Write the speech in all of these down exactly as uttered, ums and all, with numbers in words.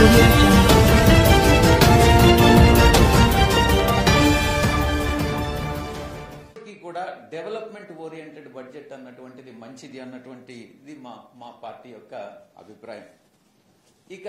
audio jungle. కూడా development oriented budget అన్నటువంటిది మంచిది అన్నటువంటి ఇది మా మా పార్టీ యొక్క అభిప్రాయం. ఇక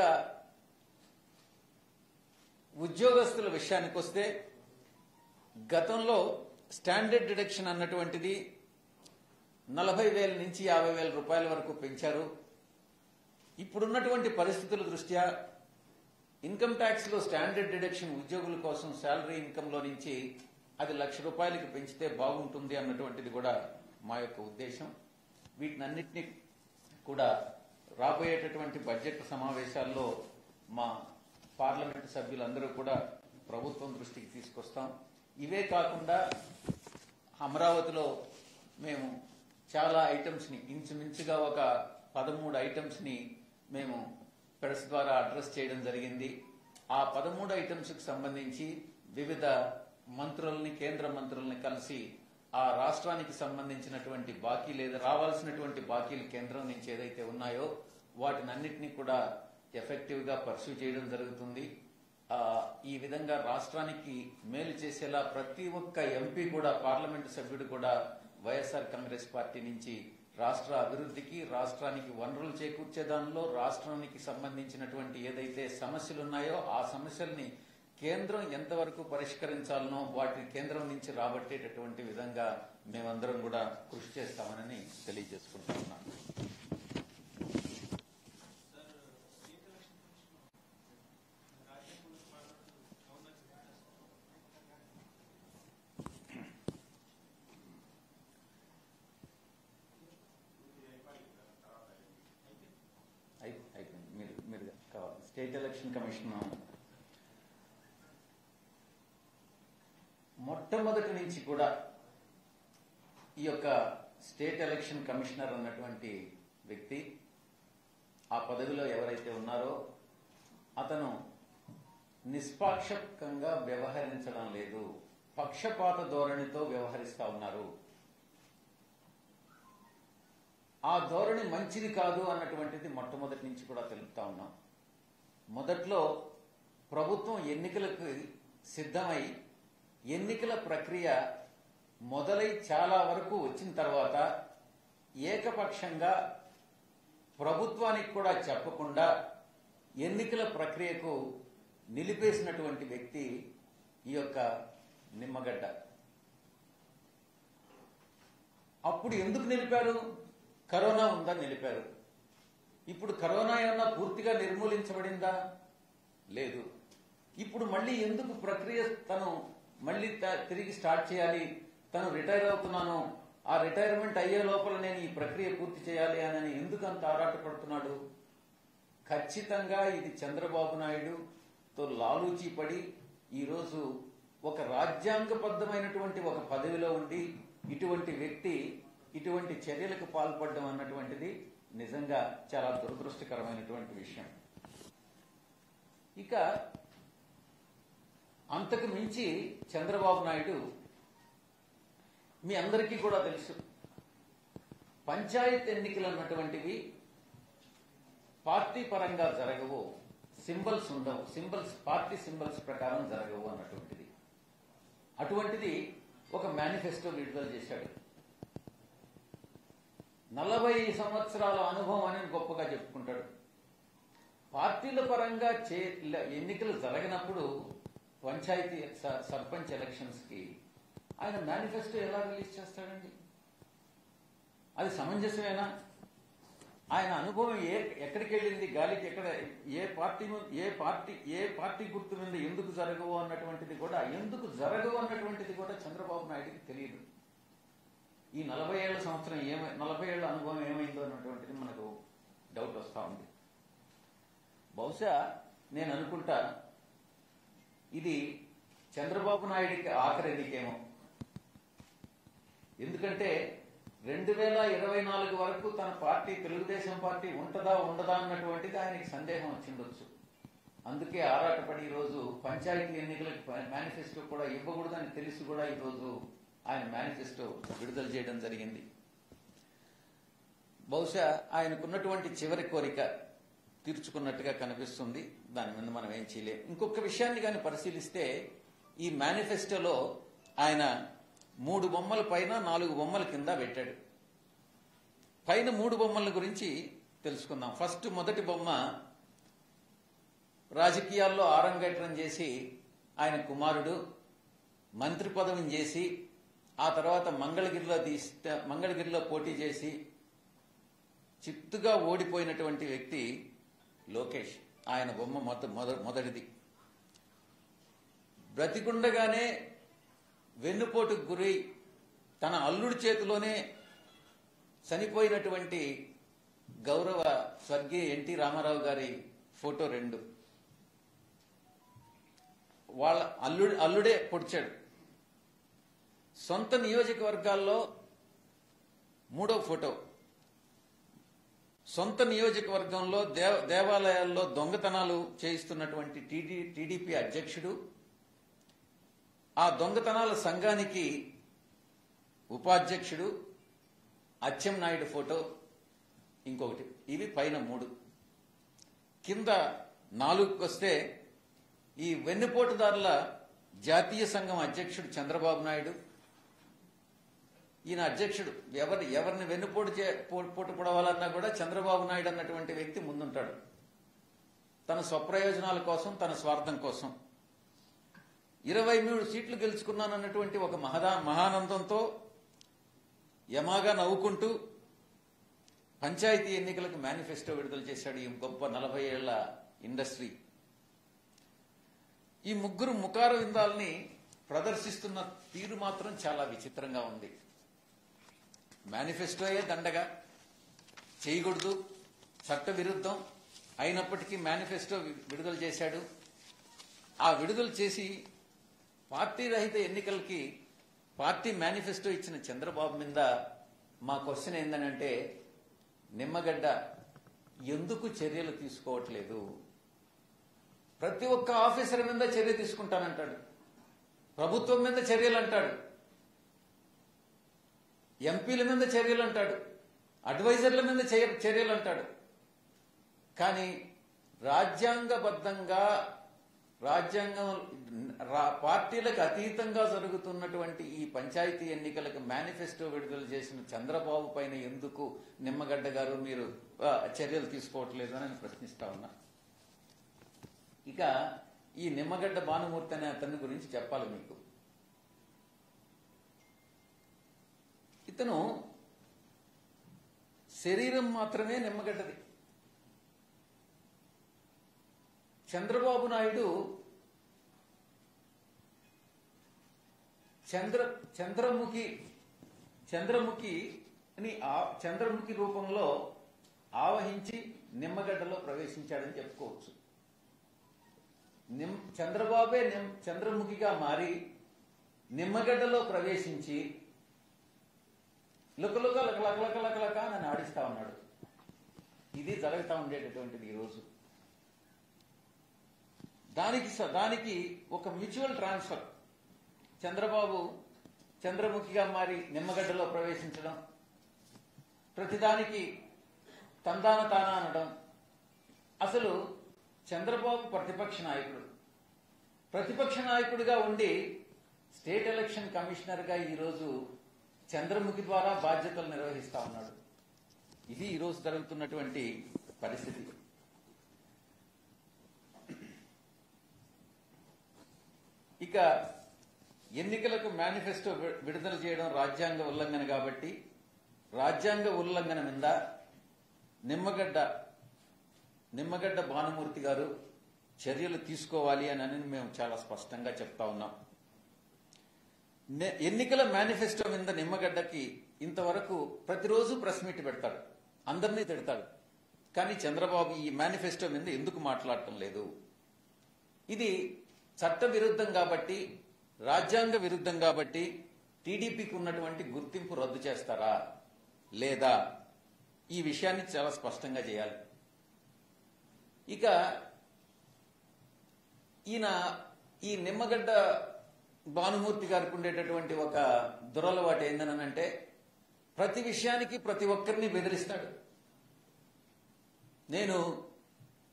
ఉద్యోగస్తుల విషయానికి వస్తే గతంలో స్టాండర్డ్ డిడక్షన్ అన్నటువంటిది నలభై వేల నుంచి యాభై వేల రూపాయల వరకు పెంచారు. ఇప్పుడున్నటువంటి పరిస్థితుల దృష్ట్యా ఇన్కమ్ ట్యాక్స్ లో స్టాండర్డ్ డిడక్షన్ ఉద్యోగుల కోసం శాలరీ ఇన్కమ్ లో నుంచి అది లక్ష రూపాయలకి పెంచితే బాగుంటుంది అన్నటువంటిది కూడా మా యొక్క ఉద్దేశం. వీటినన్నిటినీ కూడా రాబోయేటటువంటి బడ్జెట్ సమావేశాల్లో మా పార్లమెంటు సభ్యులందరూ కూడా ప్రభుత్వం దృష్టికి తీసుకొస్తాం. ఇవే కాకుండా అమరావతిలో మేము చాలా ఐటమ్స్ ని ఇంచుమించుగా ఒక పదమూడు ఐటమ్స్ ని మేము ప్రెస్ ద్వారా అడ్రస్ చేయడం జరిగింది. ఆ పదమూడు ఐటమ్స్ కి సంబంధించి వివిధ మంత్రుల్ని కేంద్ర మంత్రుల్ని కలిసి ఆ రాష్ట్రానికి సంబంధించినటువంటి బాకీ లేదా రావాల్సినటువంటి బాకీలు కేంద్రం నుంచి ఏదైతే ఉన్నాయో వాటినన్నిటినీ కూడా ఎఫెక్టివ్ గా పర్సూ చేయడం జరుగుతుంది. ఆ ఈ విధంగా రాష్ట్రానికి మేలు చేసేలా ప్రతి ఒక్క ఎంపీ కూడా పార్లమెంటు సభ్యుడు కూడా వైఎస్ఆర్ కాంగ్రెస్ పార్టీ నుంచి రాష్ట్ర అభివృద్ధికి రాష్ట్రానికి వనరులు చేకూర్చే దానిలో రాష్ట్రానికి సంబంధించినటువంటి ఏదైతే సమస్యలు ఉన్నాయో ఆ సమస్యల్ని కేంద్రం ఎంతవరకు పరిష్కరించాలనో వాటిని కేంద్రం నుంచి రాబట్టేటటువంటి విధంగా మేమందరం కూడా కృషి చేస్తామని తెలియజేసుకుంటా ఉన్నాను. అయిపోయింది. మీరు మీరు కావాలి స్టేట్ ఎలక్షన్ కమిషన్ మొట్టమొదటి నుంచి కూడా ఈ యొక్క స్టేట్ ఎలక్షన్ కమిషనర్ అన్నటువంటి వ్యక్తి ఆ పదవిలో ఎవరైతే ఉన్నారో అతను నిష్పాక్షికంగా వ్యవహరించడం లేదు, పక్షపాత ధోరణితో వ్యవహరిస్తా ఉన్నారు. ఆ ధోరణి మంచిది కాదు అన్నటువంటిది మొట్టమొదటి నుంచి కూడా తెలుపుతా ఉన్నాం. మొదట్లో ప్రభుత్వం ఎన్నికలకు సిద్ధమై ఎన్నికల ప్రక్రియ మొదలై చాలా వరకు వచ్చిన తర్వాత ఏకపక్షంగా ప్రభుత్వానికి కూడా చెప్పకుండా ఎన్నికల ప్రక్రియకు నిలిపేసినటువంటి వ్యక్తి ఈ యొక్క నిమ్మగడ్డ. అప్పుడు ఎందుకు నిలిపారు? కరోనా ఉందని నిలిపారు. ఇప్పుడు కరోనా ఏమన్నా పూర్తిగా నిర్మూలించబడిందా? లేదు. ఇప్పుడు మళ్ళీ ఎందుకు ప్రక్రియ తను మళ్ళీ తిరిగి స్టార్ట్ చేయాలి, తను రిటైర్ అవుతున్నాను, ఆ రిటైర్మెంట్ అయ్యే లోపల నేను ఈ ప్రక్రియ పూర్తి చేయాలి అని ఎందుకు అంత ఆరాటపడుతున్నాడు? ఖచ్చితంగా ఇది చంద్రబాబు నాయుడుతో లాలూచీ పడి ఈరోజు ఒక రాజ్యాంగబద్ధమైనటువంటి ఒక పదవిలో ఉండి ఇటువంటి వ్యక్తి ఇటువంటి చర్యలకు పాల్పడడం అన్నటువంటిది నిజంగా చాలా దురదృష్టకరమైనటువంటి విషయం. ఇక అంతకు మించి చంద్రబాబు నాయుడు మీ అందరికీ కూడా తెలుసు, పంచాయత్ ఎన్నికలు అన్నటువంటివి పార్టీ పరంగా జరగవు, సింబల్స్ ఉండవు, సింబల్స్ పార్టీ సింబల్స్ ప్రకారం జరగవు అన్నటువంటిది. అటువంటిది ఒక మేనిఫెస్టో విడుదల చేశాడు. నలభై సంవత్సరాల అనుభవం అని గొప్పగా చెప్పుకుంటాడు. పార్టీల పరంగా చే ఎన్నికలు జరగనప్పుడు పంచాయతీ సర్పంచ్ ఎలక్షన్స్ కి ఆయన మేనిఫెస్టో ఎలా రిలీజ్ చేస్తాడండి? అది సమంజసమేనా? ఆయన అనుభవం ఏ ఎక్కడికి వెళ్ళింది, గాలికి ఎక్కడ, ఏ పార్టీ ఏ పార్టీ ఏ పార్టీ గుర్తు మీద ఎందుకు జరగవు అన్నటువంటిది కూడా ఎందుకు జరగవు అన్నటువంటిది కూడా చంద్రబాబు నాయుడికి తెలియదు. ఈ నలభై ఏళ్ల సంవత్సరం ఏమై నలభై ఏళ్ల అనుభవం ఏమైందో అన్నటువంటిది మనకు డౌట్ వస్తూ ఉంది. బహుశా నేను అనుకుంటా ఇది చంద్రబాబు నాయుడికి ఆఖరి ఎన్నికేమో. ఎందుకంటే రెండు వేల ఇరవై నాలుగు వరకు తన పార్టీ తెలుగుదేశం పార్టీ ఉంటదా ఉండదా అన్నటువంటిది ఆయనకి సందేహం వచ్చిండొచ్చు. అందుకే ఆరాటపడి ఈరోజు పంచాయతీ ఎన్నికలకు మేనిఫెస్టో కూడా ఇవ్వకూడదని తెలిసి కూడా ఈరోజు ఆయన మేనిఫెస్టో విడుదల చేయడం జరిగింది. బహుశా ఆయనకున్నటువంటి చివరి కోరిక తీర్చుకున్నట్టుగా కనిపిస్తుంది. దాని మీద మనం ఏం చేయలేం. ఇంకొక విషయాన్ని కానీ పరిశీలిస్తే ఈ మేనిఫెస్టోలో ఆయన మూడు బొమ్మల పైన నాలుగు బొమ్మల కింద పెట్టాడు. పైన మూడు బొమ్మల గురించి తెలుసుకుందాం. ఫస్ట్ మొదటి బొమ్మ రాజకీయాల్లో ఆరంగేట్రం చేసి ఆయన కుమారుడు మంత్రి పదవిని చేసి ఆ తర్వాత మంగళగిరిలో తీస్తే మంగళగిరిలో పోటీ చేసి చిత్తుగా ఓడిపోయినటువంటి వ్యక్తి లోకేష్. ఆయన బొమ్మ మొద మొదటిది. బ్రతికుండగానే వెన్నుపోటుకు గురై తన అల్లుడి చేతిలోనే చనిపోయినటువంటి గౌరవ స్వర్గీయ ఎన్టీ రామారావు గారి ఫోటో రెండు. వాళ్ళ అల్లుడి అల్లుడే పొడిచాడు. సొంత నియోజకవర్గాల్లో మూడో ఫోటో. సొంత నియోజకవర్గంలో దేవ దేవాలయాల్లో దొంగతనాలు చేయిస్తున్నటువంటి టీడీ టీడీపీ అధ్యక్షుడు, ఆ దొంగతనాల సంఘానికి ఉపాధ్యక్షుడు అచ్చెన్నాయుడు ఫోటో ఇంకొకటి. ఇవి పైన మూడు. కింద నాలుగుకి వస్తే ఈ వెన్నుపోటుదారుల జాతీయ సంఘం అధ్యక్షుడు చంద్రబాబు నాయుడు. ఈయన అధ్యక్షుడు. ఎవరి ఎవరిని వెన్నుపోటు చే పోటు పొడవాలన్నా కూడా చంద్రబాబు నాయుడు అన్నటువంటి వ్యక్తి ముందుంటాడు, తన స్వప్రయోజనాల కోసం, తన స్వార్థం కోసం. ఇరవై మూడు సీట్లు గెలుచుకున్నానన్నటువంటి ఒక మహదా మహానందంతో యమాగా నవ్వుకుంటూ పంచాయతీ ఎన్నికలకు మేనిఫెస్టో విడుదల చేశాడు ఈ గొప్ప నలభై ఏళ్ల ఇండస్ట్రీ. ఈ ముగ్గురు ముఖార విందాల్ని ప్రదర్శిస్తున్న తీరు మాత్రం చాలా విచిత్రంగా ఉంది. మేనిఫెస్టోయే దండగా, చేయకూడదు, చట్ట విరుద్ధం అయినప్పటికీ మేనిఫెస్టో విడుదల చేశాడు. ఆ విడుదల చేసి పార్టీ రహిత ఎన్నికలకి పార్టీ మేనిఫెస్టో ఇచ్చిన చంద్రబాబు మీద మా క్వశ్చన్ ఏందనంటే, నిమ్మగడ్డ ఎందుకు చర్యలు తీసుకోవట్లేదు? ప్రతి ఒక్క ఆఫీసర్ మీద చర్య తీసుకుంటానంటాడు, ప్రభుత్వం మీద చర్యలు అంటాడు, ఎంపీల మీద చర్యలు అంటాడు, అడ్వైజర్ల మీద చర్యలు అంటాడు. కానీ రాజ్యాంగబద్ధంగా రాజ్యాంగం పార్టీలకు అతీతంగా జరుగుతున్నటువంటి ఈ పంచాయతీ ఎన్నికలకు మేనిఫెస్టో విడుదల చేసిన చంద్రబాబు పైన ఎందుకు నిమ్మగడ్డ గారు మీరు చర్యలు తీసుకోవట్లేదు అని ప్రశ్నిస్తా ఉన్నా. ఇక ఈ నిమ్మగడ్డ భానుమూర్తి అనే అతని గురించి చెప్పాలి మీకు. ఇతను శరీరం మాత్రమే నిమ్మగడ్డది. చంద్రబాబు నాయుడు చంద్ర చంద్రముఖి చంద్రముఖి అని చంద్రముఖి రూపంలో ఆవహించి నిమ్మగడ్డలో ప్రవేశించాడని చెప్పుకోవచ్చు. నిమ్ చంద్రబాబే నిమ్ చంద్రముఖిగా మారి నిమ్మగడ్డలో ప్రవేశించి లుకలుక లకలక లకలక నన్ను ఆడిస్తా ఉన్నాడు. ఇది జరుగుతూ ఉండేటటువంటిది ఈరోజు. దానికి దానికి ఒక మ్యూచువల్ ట్రాన్స్ఫర్. చంద్రబాబు చంద్రముఖిగా మారి నిమ్మగడ్డలో ప్రవేశించడం, ప్రతిదానికి తందాన తానా అనడం. అసలు చంద్రబాబు ప్రతిపక్ష నాయకుడు. ప్రతిపక్ష నాయకుడిగా ఉండి స్టేట్ ఎలక్షన్ కమిషనర్గా ఈరోజు చంద్రముఖి ద్వారా బాధ్యతలు నిర్వహిస్తా ఉన్నాడు. ఇది ఈరోజు జరుగుతున్నటువంటి పరిస్థితి. ఇక ఎన్నికలకు మేనిఫెస్టో విడుదల చేయడం రాజ్యాంగ ఉల్లంఘన కాబట్టి రాజ్యాంగ ఉల్లంఘన మీద నిమ్మగడ్డ నిమ్మగడ్డ భానుమూర్తి గారు చర్యలు తీసుకోవాలి అని మేము చాలా స్పష్టంగా చెప్తా ఉన్నాం. ఎన్నికల మేనిఫెస్టో మీద నిమ్మగడ్డకి ఇంతవరకు ప్రతిరోజు ప్రెస్ మీట్ పెడతాడు, అందరినీ తిడతాడు. కానీ చంద్రబాబు ఈ మేనిఫెస్టో మీద ఎందుకు మాట్లాడటం లేదు? ఇది చట్ట విరుద్ధం కాబట్టి, రాజ్యాంగ విరుద్ధం కాబట్టి టీడీపీకి ఉన్నటువంటి గుర్తింపు రద్దు చేస్తారా లేదా? ఈ విషయాన్ని చాలా స్పష్టంగా చేయాలి. ఇక ఈయన ఈ నిమ్మగడ్డ భానుమూర్తి గారికి ఉండేటటువంటి ఒక దురలవాటు ఏందనంటే, ప్రతి విషయానికి ప్రతి ఒక్కరిని బెదిరిస్తాడు. నేను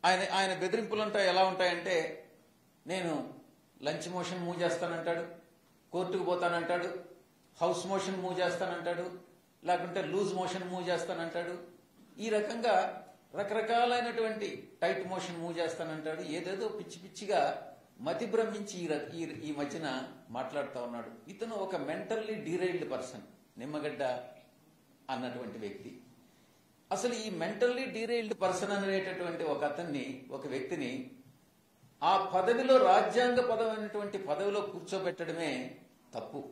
ఆయన ఆయన బెదిరింపులంటా ఎలా ఉంటాయంటే, నేను లంచ్ మోషన్ మూవ్ చేస్తానంటాడు, కోర్టుకు పోతానంటాడు, హౌస్ మోషన్ మూవ్ చేస్తానంటాడు, లేకుంటే లూజ్ మోషన్ మూవ్ చేస్తానంటాడు. ఈ రకంగా రకరకాలైనటువంటి టైట్ మోషన్ మూవ్ చేస్తానంటాడు. ఏదేదో పిచ్చి పిచ్చిగా మతి భ్రమించి ఈ మధ్యన మాట్లాడుతూ ఉన్నాడు. ఇతను ఒక మెంటల్లీ డీరైల్డ్ పర్సన్, నిమ్మగడ్డ అన్నటువంటి వ్యక్తి. అసలు ఈ మెంటల్లీ డీరైల్డ్ పర్సన్ అనేటటువంటి ఒక అతన్ని, ఒక వ్యక్తిని ఆ పదవిలో, రాజ్యాంగ పదవి అనేటువంటి పదవిలో కూర్చోబెట్టడమే తప్పు.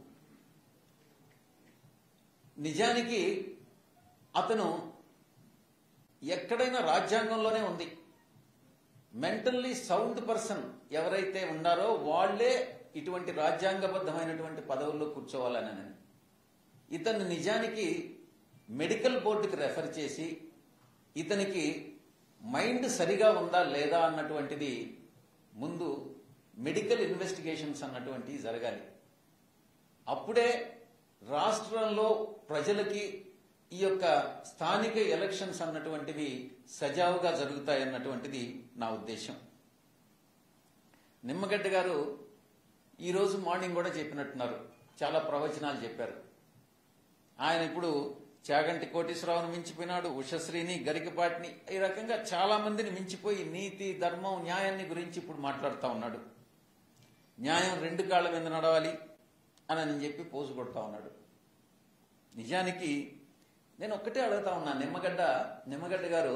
నిజానికి అతను ఎక్కడైనా రాజ్యాంగంలోనే ఉంది, మెంటల్లీ సౌండ్ పర్సన్ ఎవరైతే ఉన్నారో వాళ్లే ఇటువంటి రాజ్యాంగబద్ధమైనటువంటి పదవుల్లో కూర్చోవాలని. ఇతన్ని నిజానికి మెడికల్ బోర్డుకి రెఫర్ చేసి ఇతనికి మైండ్ సరిగా ఉందా లేదా అన్నటువంటిది ముందు మెడికల్ ఇన్వెస్టిగేషన్స్ అన్నటువంటివి జరగాలి. అప్పుడే రాష్ట్రంలో ప్రజలకి ఈ యొక్క స్థానిక ఎలక్షన్స్ అన్నటువంటివి సజావుగా జరుగుతాయన్నటువంటిది నా ఉద్దేశం. నిమ్మగడ్డ గారు ఈరోజు మార్నింగ్ కూడా చెప్పినట్టున్నారు, చాలా ప్రవచనాలు చెప్పారు. ఆయన ఇప్పుడు చాగంటి కోటేశ్వరరావును మించిపోయినాడు, ఉషశ్రీని, గరికపాటిని, ఈ రకంగా చాలా మందిని మించిపోయి నీతి, ధర్మం, న్యాయాన్ని గురించి ఇప్పుడు మాట్లాడుతూ ఉన్నాడు. న్యాయం రెండు కాళ్ల మీద నడవాలి అని చెప్పి పోజు కొడతా ఉన్నాడు. నిజానికి నేను ఒక్కటే అడుగుతా ఉన్నా, నిమ్మగడ్డ నిమ్మగడ్డ గారు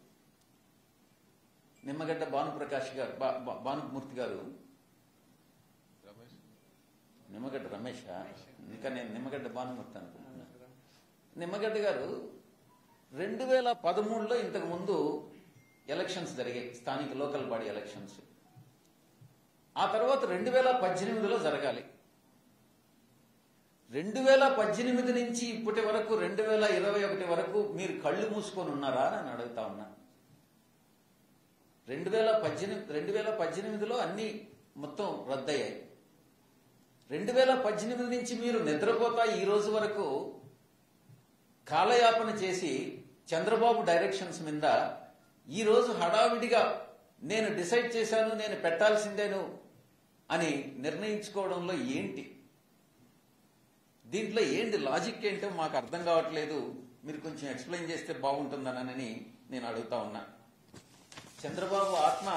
నిమ్మగడ్డ భానుప్రకాష్ గారు, భానుమూర్తి గారు, నిమ్మగడ్డ రమేష్, ఇంకా నేను నిమ్మగడ్డ భానుమూర్తి అనుకుంటున్నా. నిమ్మగడ్డ గారు రెండు వేల పదమూడులో ఇంతకు ముందు ఎలక్షన్స్ జరిగాయి, స్థానిక లోకల్ బాడీ ఎలక్షన్స్. ఆ తర్వాత రెండు వేల పద్దెనిమిదిలో జరగాలి. రెండు వేల పద్దెనిమిది నుంచి ఇప్పటి వరకు రెండు వేల ఇరవై ఒకటి వరకు మీరు కళ్ళు మూసుకొని ఉన్నారా అని అడుగుతా ఉన్నా. రెండు వేల పద్దెనిమిది రెండు వేల పద్దెనిమిదిలో అన్ని మొత్తం రద్దయ్యాయి. రెండు వేల పద్దెనిమిది నుంచి మీరు నిద్రపోతా ఈ రోజు వరకు కాలయాపన చేసి చంద్రబాబు డైరెక్షన్స్ మీద ఈ రోజు హడావిడిగా నేను డిసైడ్ చేశాను, నేను పెట్టాల్సిందేను అని నిర్ణయించుకోవడంలో ఏంటి, దీంట్లో ఏంటి లాజిక్ ఏంటో మాకు అర్థం కావట్లేదు. మీరు కొంచెం ఎక్స్ప్లెయిన్ చేస్తే బాగుంటుందనని నేను అడుగుతా ఉన్నా. చంద్రబాబు ఆత్మ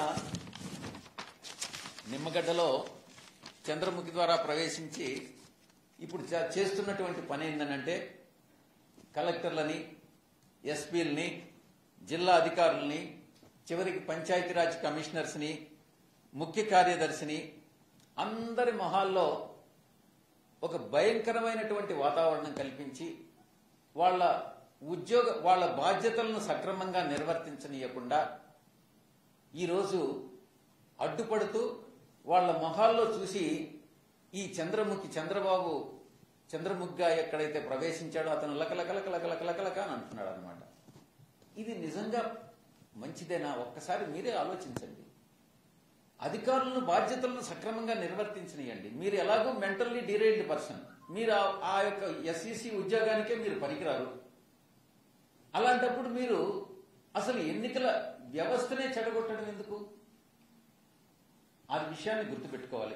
నిమ్మగడ్డలో చంద్రముఖి ద్వారా ప్రవేశించి ఇప్పుడు చేస్తున్నటువంటి పని ఏంటంటే, కలెక్టర్లని, ఎస్పీలని, జిల్లా అధికారులని, చివరికి పంచాయతీరాజ్ కమిషనర్స్ని, ముఖ్య కార్యదర్శిని అందరి మొహాల్లో ఒక భయంకరమైనటువంటి వాతావరణం కల్పించి వాళ్ళ ఉద్యోగ వాళ్ళ బాధ్యతలను సక్రమంగా నిర్వర్తించనీయకుండా ఈరోజు అడ్డుపడుతూ వాళ్ళ మొహాల్లో చూసి ఈ చంద్రముఖి చంద్రబాబు చంద్రముఖిగా ఎక్కడైతే ప్రవేశించాడో అతను లకలకలక లకలకలకలక అని అంటున్నాడు అనమాట. ఇది నిజంగా మంచిదేనా? ఒక్కసారి మీరే ఆలోచించండి. అధికారులను బాధ్యతలను సక్రమంగా నిర్వర్తించనియండి. మీరు ఎలాగో మెంటల్లీ డీరైల్డ్ పర్సన్, మీరు ఆ యొక్క ఎస్ఈసి ఉద్యోగానికే మీరు పనికిరారు. అలాంటప్పుడు మీరు అసలు ఎన్నికల వ్యవస్థనే చెడగొట్టడం ఎందుకు? ఆ విషయాన్ని గుర్తుపెట్టుకోవాలి.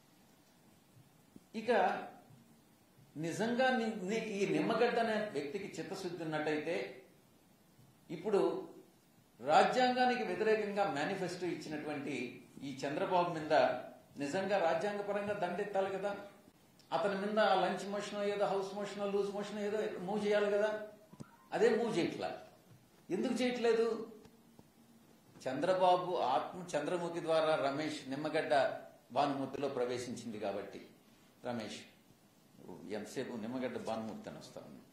ఇక నిజంగా ఈ నిమ్మగడ్డ అనే వ్యక్తికి చిత్తశుద్ధి ఉన్నట్టయితే ఇప్పుడు రాజ్యాంగానికి వ్యతిరేకంగా మేనిఫెస్టో ఇచ్చినటువంటి ఈ చంద్రబాబు మీద నిజంగా రాజ్యాంగపరంగా దండెత్తాలి కదా. అతని మీద ఆ లంచ్ మోషన్ ఏదో, హౌస్ మోషన్, లూజ్ మోషన్ ఏదో మూవ్ చేయాలి కదా. అదే మూవ్ చేయట్లా. ఎందుకు చేయట్లేదు? చంద్రబాబు ఆత్మ చంద్రముఖి ద్వారా రమేష్ నిమ్మగడ్డ భానుమూర్తిలో ప్రవేశించింది కాబట్టి. రమేష్ ఎంతసేపు నిమ్మగడ్డ భానుమూర్తి అని వస్తా ఉంది.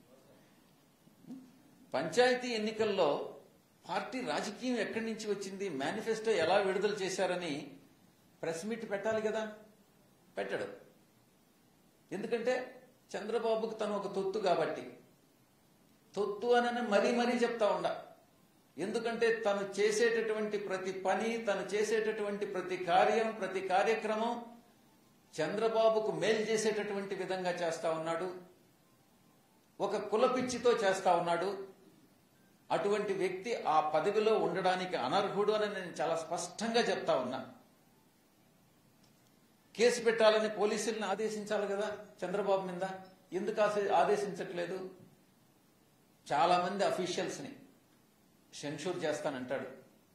పంచాయతీ ఎన్నికల్లో పార్టీ రాజకీయం ఎక్కడి నుంచి వచ్చింది, మేనిఫెస్టో ఎలా విడుదల చేశారని ప్రెస్ మీట్ పెట్టాలి కదా. పెట్టడు. ఎందుకంటే చంద్రబాబుకు తను ఒక తొత్తు కాబట్టి. తొత్తు అని మరీ మరీ చెప్తా ఉండ. ఎందుకంటే తను చేసేటటువంటి ప్రతి పని, తను చేసేటటువంటి ప్రతి కార్యం, ప్రతి కార్యక్రమం చంద్రబాబుకు మేలు చేసేటటువంటి విధంగా చేస్తా ఉన్నాడు. ఒక కులపిచ్చితో చేస్తా ఉన్నాడు. అటువంటి వ్యక్తి ఆ పదవిలో ఉండడానికి అనర్హుడు అని నేను చాలా స్పష్టంగా చెప్తా ఉన్నా. కేసు పెట్టాలని పోలీసుల్ని ఆదేశించాలి కదా చంద్రబాబు మీద, ఎందుకు ఆదేశించట్లేదు? చాలా మంది అఫీషియల్స్ ని సెన్షూర్ చేస్తానంటాడు,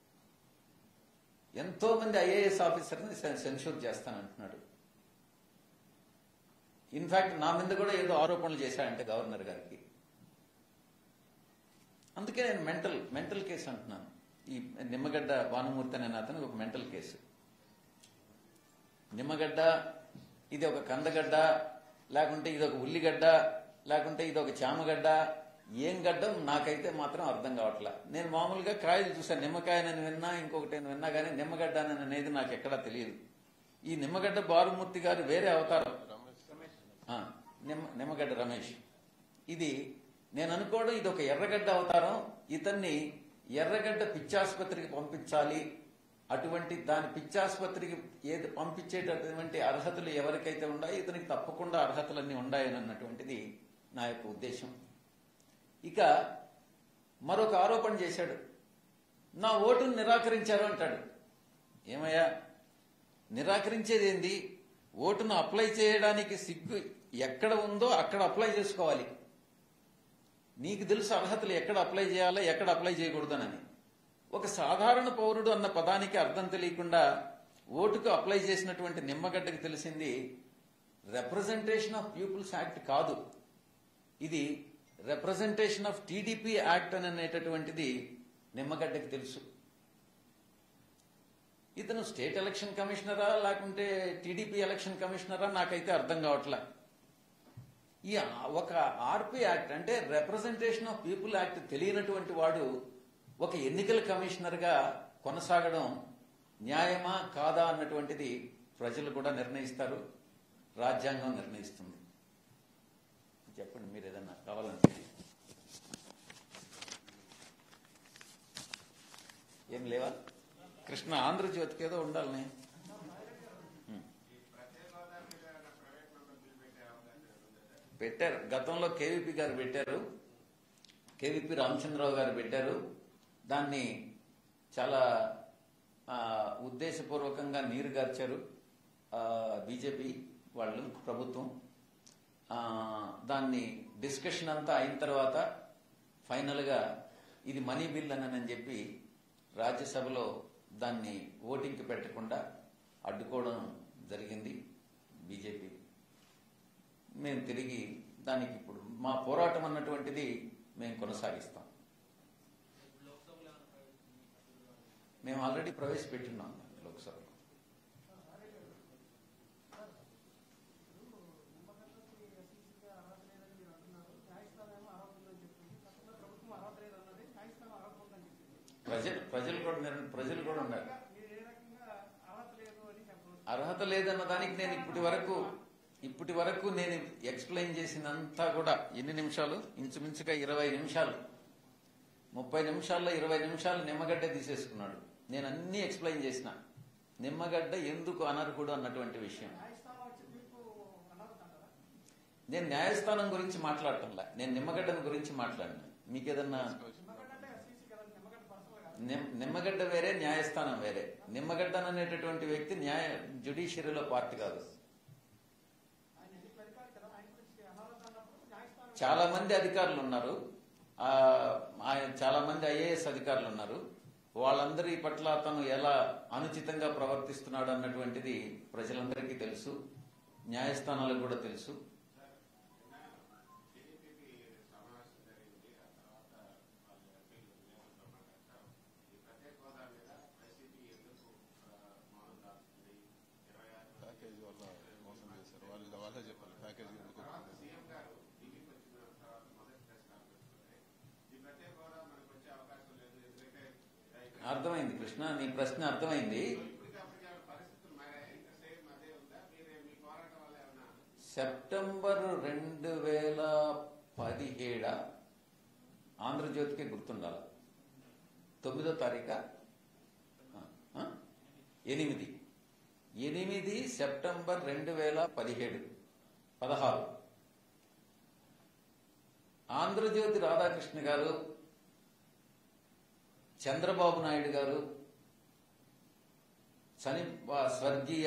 ఎంతో మంది ఐఏఎస్ ఆఫీసర్ని సెన్షూర్ చేస్తానంటున్నాడు. ఇన్ఫాక్ట్ నా మీద కూడా ఏదో ఆరోపణలు చేశాడంటే గవర్నర్ గారికి. అందుకే నేను మెంటల్ మెంటల్ కేసు అంటున్నాను. ఈ నిమ్మగడ్డ భానుమూర్తి అనే అతనికి ఒక మెంటల్ కేసు. నిమ్మగడ్డ ఇది ఒక కందగడ్డ, లేకుంటే ఇది ఒక ఉల్లిగడ్డ, లేకుంటే ఇది ఒక చామగడ్డ, ఏం గడ్డం నాకైతే మాత్రం అర్థం కావట్లా. నేను మామూలుగా కాయలు చూసాను, నిమ్మకాయనని విన్నా, ఇంకొకటి విన్నా, కానీ నిమ్మగడ్డ అనేది నాకు ఎక్కడా తెలియదు. ఈ నిమ్మగడ్డ భానుమూర్తి గారు వేరే అవతారం, నిమ్మ నిమ్మగడ్డ రమేష్. ఇది నేను అనుకోవడం ఇది ఒక ఎర్రగడ్డ అవతారం. ఇతన్ని ఎర్రగడ్డ పిచ్చాసుపత్రికి పంపించాలి, అటువంటి దాని పిచ్చాసుపత్రికి ఏది పంపించేటటువంటి అర్హతలు ఎవరికైతే ఉన్నాయో ఇతనికి తప్పకుండా అర్హతలన్నీ ఉన్నాయని అన్నటువంటిది నా యొక్క ఉద్దేశం. ఇక మరొక ఆరోపణ చేశాడు, నా ఓటును నిరాకరించారు అంటాడు. ఏమయ్యా, నిరాకరించేది ఏంది? ఓటును అప్లై చేయడానికి సిగ్గు ఎక్కడ ఉందో అక్కడ అప్లై చేసుకోవాలి. నీకు తెలుసు అర్హతలు ఎక్కడ అప్లై చేయాలో ఎక్కడ అప్లై చేయకూడదనని. ఒక సాధారణ పౌరుడు అన్న పదానికి అర్థం తెలియకుండా ఓటుకు అప్లై చేసినటువంటి నిమ్మగడ్డకి తెలిసింది రిప్రజెంటేషన్ ఆఫ్ పీపుల్స్ యాక్ట్ కాదు, ఇది రిప్రజెంటేషన్ ఆఫ్ టీడీపీ యాక్ట్ అని అనేటటువంటిది నిమ్మగడ్డకి తెలుసు. ఇతను స్టేట్ ఎలక్షన్ కమిషనరా లేకుంటే టీడీపీ ఎలక్షన్ కమిషనరా నాకైతే అర్థం కావట్లా. ఈ ఒక ఆర్పీ యాక్ట్ అంటే రిప్రజెంటేషన్ ఆఫ్ పీపుల్ యాక్ట్ తెలియనటువంటి వాడు ఒక ఎన్నికల కమిషనర్ గా కొనసాగడం న్యాయమా కాదా అన్నటువంటిది ప్రజలు కూడా నిర్ణయిస్తారు, రాజ్యాంగం నిర్ణయిస్తుంది. చెప్పండి, మీరు ఏదన్నా కావాలంటే. ఏం లేవా కృష్ణ? ఆంధ్రజ్యోతికి ఏదో ఉండాలని పెట్టారు. గతంలో కేవీపీ గారు పెట్టారు, కేవీపీ రామచంద్రరావు గారు పెట్టారు. దాన్ని చాలా ఉద్దేశపూర్వకంగా నీరుగార్చారు బీజేపీ వాళ్ళు, ప్రభుత్వం. దాన్ని డిస్కషన్ అంతా అయిన తర్వాత ఫైనల్గా ఇది మనీ బిల్ అని చెప్పి రాజ్యసభలో దాన్ని ఓటింగ్కి పెట్టకుండా అడ్డుకోవడం జరిగింది బీజేపీ. మేము తిరిగి దానికి ఇప్పుడు మా పోరాటం అన్నటువంటిది మేము కొనసాగిస్తాం. మేము ఆల్రెడీ ప్రవేశపెట్టున్నాం లోక్సభలో. ప్రజలు ప్రజలు కూడా ప్రజలు కూడా ఉన్నారు. అర్హత లేదన్న దానికి నేను ఇప్పటి వరకు ఇప్పటి వరకు నేను ఎక్స్ప్లెయిన్ చేసినంతా కూడా ఎన్ని నిమిషాలు? ఇంచుమించుగా ఇరవై నిమిషాలు, ముప్పై నిమిషాల్లో ఇరవై నిమిషాలు నిమ్మగడ్డ తీసేసుకున్నాడు. నేను అన్ని ఎక్స్ప్లెయిన్ చేసిన నిమ్మగడ్డ ఎందుకు అనర్హుడు అన్నటువంటి విషయం. నేను న్యాయస్థానం గురించి మాట్లాడటంలా, నేను నిమ్మగడ్డను గురించి మాట్లాడినా. మీకేదన్నా నిమ్మగడ్డ వేరే, న్యాయస్థానం వేరే. నిమ్మగడ్డ అనేటటువంటి వ్యక్తి న్యాయ జ్యుడిషియరీలో పార్ట్ కాదు. చాలా మంది అధికారులు ఉన్నారు, చాలా మంది ఐఏఎస్ అధికారులు ఉన్నారు. వాళ్ళందరి పట్ల అతను ఎలా అనుచితంగా ప్రవర్తిస్తున్నాడు అన్నటువంటిది ప్రజలందరికీ తెలుసు, న్యాయస్థానాలకు కూడా తెలుసు. అర్థమైంది కృష్ణ, నీ ప్రశ్న అర్థమైంది. సెప్టెంబర్ రెండు వేల పదిహేడ ఆంధ్రజ్యోతికి గుర్తుండాలి. తొమ్మిదో తారీఖు ఎనిమిది ఎనిమిది సెప్టెంబర్ రెండు వేల పదిహేడు పదహారు ఆంధ్రజ్యోతి రాధాకృష్ణ గారు చంద్రబాబు నాయుడు గారు, చని స్వర్గీయ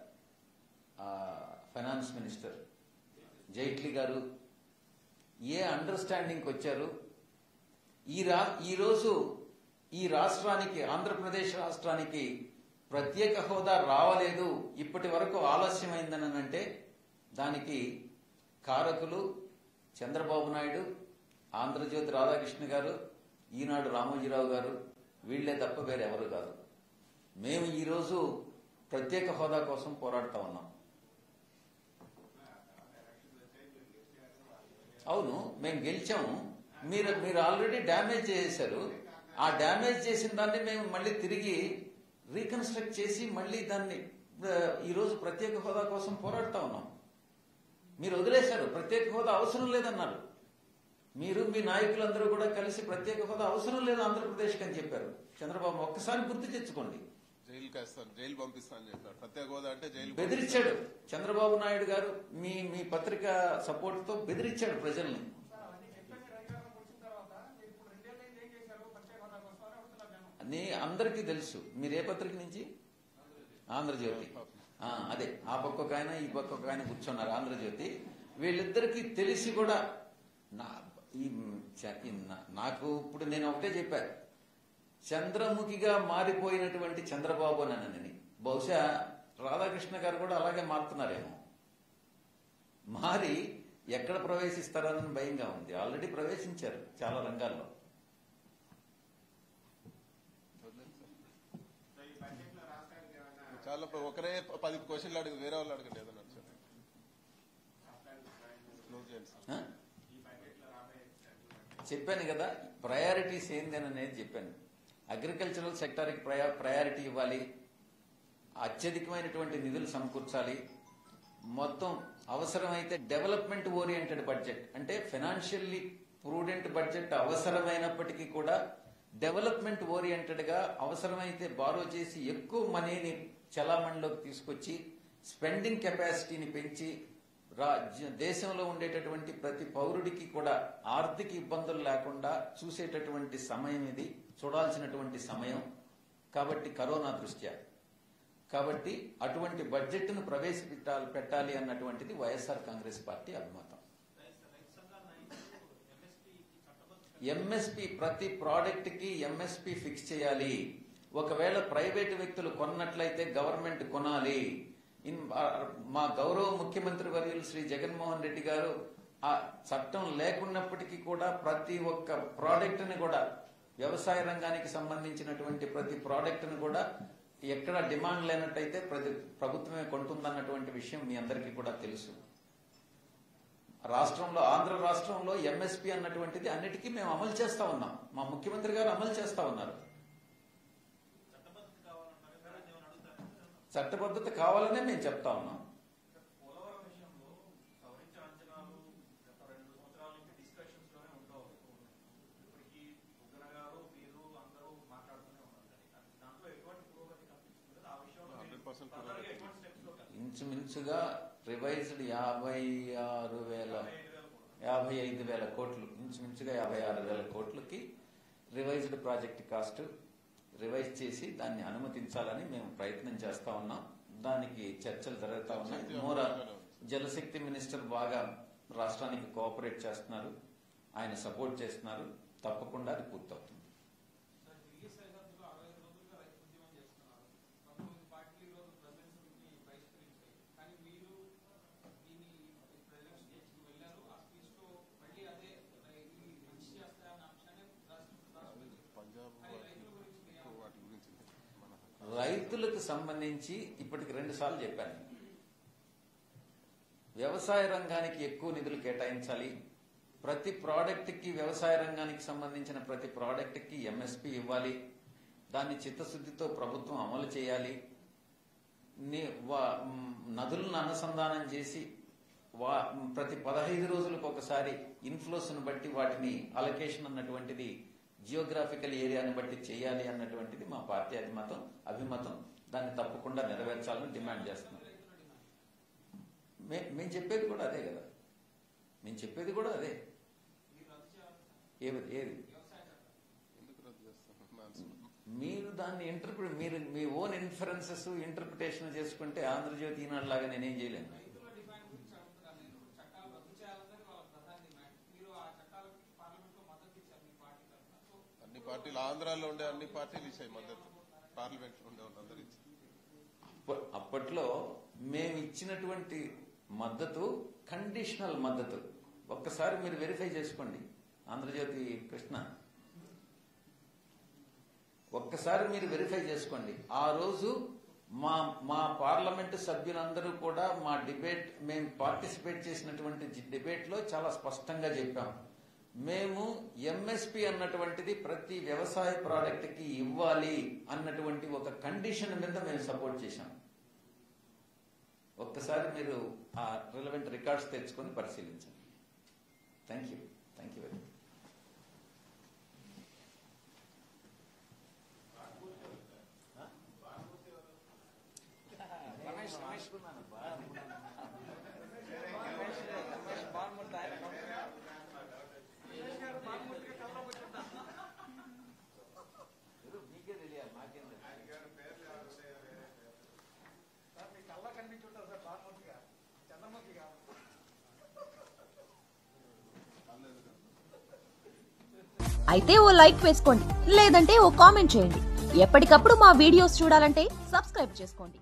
ఫైనాన్స్ మినిస్టర్ జైట్లీ గారు ఏ అండర్స్టాండింగ్కి వచ్చారు? ఈ రా ఈరోజు ఈ రాష్ట్రానికి, ఆంధ్రప్రదేశ్ రాష్ట్రానికి ప్రత్యేక హోదా రావలేదు, ఇప్పటి వరకు ఆలస్యమైందని అంటే దానికి కారకులు చంద్రబాబు నాయుడు, ఆంధ్రజ్యోతి రాధాకృష్ణ గారు, ఈనాడు రామోజీరావు గారు, వీళ్లే తప్ప వేరెవరు కాదు. మేము ఈరోజు ప్రత్యేక హోదా కోసం పోరాడుతా ఉన్నాం. అవును, మేము గెలిచాము. మీరు మీరు ఆల్రెడీ డ్యామేజ్ చేశారు. ఆ డ్యామేజ్ చేసిన దాన్ని మేము మళ్ళీ తిరిగి రీకన్స్ట్రక్ట్ చేసి మళ్ళీ దాన్ని ఈరోజు ప్రత్యేక హోదా కోసం పోరాడుతా ఉన్నాం. మీరు వదిలేశారు, ప్రత్యేక హోదా అవసరం లేదన్నారు. మీరు మీ నాయకులందరూ కూడా కలిసి ప్రత్యేక హోదా అవసరం లేదు ఆంధ్రప్రదేశ్కి అని చెప్పారు. చంద్రబాబు ఒక్కసారి గుర్తు తెచ్చుకోండి. జైలు పంపిస్తాను చెప్పారు. ప్రత్యేక హోదా అంటే జైలు బెదిరించాడు చంద్రబాబు నాయుడు గారు. మీ మీ పత్రిక సపోర్ట్ తో బెదిరించాడు ప్రజల్ని. అని అందరికీ తెలుసు. మీరు ఏ పత్రిక నుంచి? ఆంధ్రజ్యోతి. అదే, ఆ పక్క ఆయన ఈ పక్క ఆయన కూర్చున్నారు ఆంధ్రజ్యోతి. వీళ్ళిద్దరికీ తెలిసి కూడా నా నాకు ఇప్పుడు నేను ఒకటే చెప్పాను, చంద్రముఖిగా మారిపోయినటువంటి చంద్రబాబు అని. బహుశా రాధాకృష్ణ గారు కూడా అలాగే మారుతున్నారేమో. మారి ఎక్కడ ప్రవేశిస్తారని భయంగా ఉంది. ఆల్రెడీ ప్రవేశించారు చాలా రంగాల్లో. చాలా ఒకరే పది క్వశ్చన్లు అడిగి వేరే వాళ్ళు అడగండి ఏదన్నా. చెప్పాను కదా ప్రయారిటీస్ ఏందని అనేది చెప్పాను. అగ్రికల్చరల్ సెక్టార్కి ప్రయారిటీ ఇవ్వాలి, అత్యధికమైనటువంటి నిధులు సమకూర్చాలి, మొత్తం అవసరమైతే డెవలప్మెంట్ ఓరియంటెడ్ బడ్జెట్, అంటే ఫైనాన్షియల్లీ ప్రూడెంట్ బడ్జెట్ అవసరమైనప్పటికీ కూడా డెవలప్మెంట్ ఓరియంటెడ్ గా అవసరమైతే బారో చేసి ఎక్కువ మనీని చలామణిలోకి తీసుకొచ్చి స్పెండింగ్ కెపాసిటీని పెంచి దేశంలో ఉండేటటువంటి ప్రతి పౌరుడికి కూడా ఆర్థిక ఇబ్బందులు లేకుండా చూసేటటువంటి సమయం ఇది, చూడాల్సినటువంటి సమయం. కాబట్టి కరోనా దృష్ట్యా కాబట్టి అటువంటి బడ్జెట్ను ప్రవేశపెట్టాలి పెట్టాలి అన్నటువంటిది వైఎస్ఆర్ కాంగ్రెస్ పార్టీ అభిమతం. ఎంఎస్పీ ప్రతి ప్రోడక్ట్ కి ఎంఎస్పీ ఫిక్స్ చేయాలి. ఒకవేళ ప్రైవేటు వ్యక్తులు కొన్నట్లయితే గవర్నమెంట్ కొనాలి. మా గౌరవ ముఖ్యమంత్రి వర్యులు శ్రీ జగన్మోహన్ రెడ్డి గారు ఆ చట్టం లేకున్నప్పటికీ కూడా ప్రతి ఒక్క ప్రోడక్ట్ ని కూడా, వ్యవసాయ రంగానికి సంబంధించినటువంటి ప్రతి ప్రోడక్ట్ ని కూడా ఎక్కడ డిమాండ్ లేనట్టయితే ప్రతి ప్రభుత్వమే కొంటుందన్నటువంటి విషయం మీ అందరికీ కూడా తెలుసు. రాష్ట్రంలో, ఆంధ్ర రాష్ట్రంలో ఎంఎస్పీ అన్నటువంటిది అన్నిటికీ మేము అమలు చేస్తా ఉన్నాం. మా ముఖ్యమంత్రి గారు అమలు చేస్తా ఉన్నారు. చట్టబద్ధత కావాలనే మేము చెప్తా ఉన్నాం. ఇంచుమించుగా రివైజ్డ్ యాభై ఆరు వేల యాభై ఐదు వేల కోట్లు ఇంచుమించుగా యాభై ఆరు వేల కోట్లకి రివైజ్డ్ ప్రాజెక్ట్ కాస్ట్ రివైజ్ చేసి దాన్ని అనుమతించాలని మేము ప్రయత్నం చేస్తా ఉన్నాం. దానికి చర్చలు జరుగుతూ ఉన్నాయి. మోరా జలశక్తి మినిస్టర్ బాగా రాష్ట్రానికి కోఆపరేట్ చేస్తున్నారు, ఆయన సపోర్ట్ చేస్తున్నారు. తప్పకుండా అది పూర్తవుతుంది. రైతులకు సంబంధించి ఇప్పటికి రెండు సార్లు చెప్పాను. వ్యవసాయ రంగానికి ఎక్కువ నిధులు కేటాయించాలి. ప్రతి ప్రోడక్ట్ కి, వ్యవసాయ రంగానికి సంబంధించిన ప్రతి ప్రోడక్ట్ కి ఎంఎస్పీ ఇవ్వాలి. దాన్ని చిత్తశుద్ధితో ప్రభుత్వం అమలు చేయాలి. నదులను అనుసంధానం చేసి ప్రతి పదహైదు రోజులకు ఒకసారి ఇన్ఫ్లోస్ ను బట్టి వాటిని అలొకేషన్ అన్నటువంటిది జియోగ్రాఫికల్ ఏరియాని బట్టి చేయాలి అన్నటువంటిది మా పార్టీ అభిమతం అభిమతం దాన్ని తప్పకుండా నెరవేర్చాలని డిమాండ్ చేస్తున్నాం. మేము చెప్పేది కూడా అదే కదా, మేము చెప్పేది కూడా అదే. ఏది ఏది మీరు దాన్ని ఇంటర్ప్రిట్ మీరు మీ ఓన్ ఇన్ఫరెన్సెస్ ఇంటర్ప్రిటేషన్ చేసుకుంటే ఆంధ్రజ్యోతి ఈనాడు లాగా నేనేం చేయలేను. అన్ని పార్టీలు ఆంధ్రాలో ఉండే అన్ని పార్టీలు ఇచ్చాయి మద్దతు, పార్లమెంట్ లో ఉండే వాళ్ళందరూ ఇచ్చారు. అప్పట్లో మేము ఇచ్చినటువంటి మద్దతు కండిషనల్ మద్దతు. ఒక్కసారి మీరు వెరిఫై చేసుకోండి ఆంధ్రజ్యోతి కృష్ణ, ఒక్కసారి మీరు వెరిఫై చేసుకోండి. ఆ రోజు మా మా పార్లమెంటు సభ్యులందరూ కూడా మా డిబేట్ మేము పార్టిసిపేట్ చేసినటువంటి డిబేట్ లో చాలా స్పష్టంగా చెప్పాం, మేము ఎంఎస్పి అన్నటువంటిది ప్రతి వ్యవసాయ ప్రోడక్ట్ కి ఇవ్వాలి అన్నటువంటి ఒక కండిషన్ మీద మేము సపోర్ట్ చేశాం. ఒక్కసారి మీరు ఆ రిలవెంట్ రికార్డ్స్ తెచ్చుకొని పరిశీలించండి. Thank you thank you very much. అయితే ఓ లైక్ వేసుకోండి, లేదంటే ఓ కామెంట్ చేయండి. ఎప్పటికప్పుడు మా వీడియోస్ చూడాలంటే సబ్స్క్రైబ్ చేసుకోండి.